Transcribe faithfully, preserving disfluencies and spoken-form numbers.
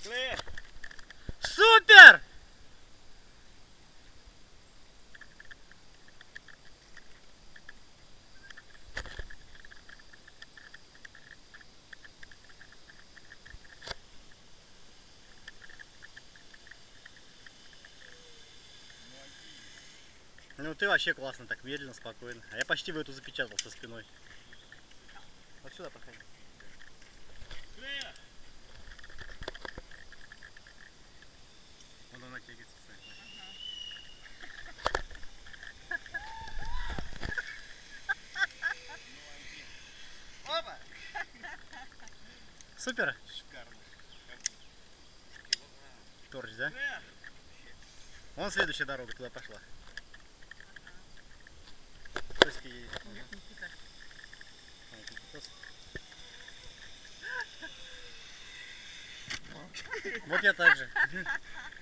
Супер! Ну ты вообще классно, так медленно, спокойно. А я почти в эту запечатал со спиной. Вот сюда проходи. Вон она тягается, кстати. Опа! Супер! Шикарно. Торч, да? Вон следующая дорога туда пошла. Тоська едет. Вот я так же.